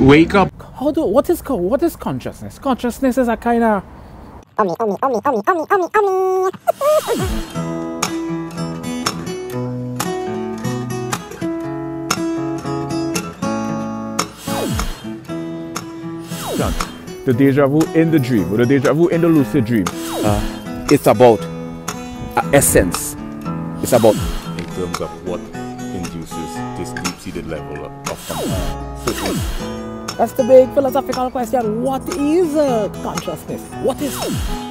wake up. What is consciousness? Consciousness is a kind of the deja vu in the dream, or the deja vu in the lucid dream. It's about essence. It's about in terms of what induces this deep-seated level of consciousness. That's the big philosophical question. What is consciousness? What is it?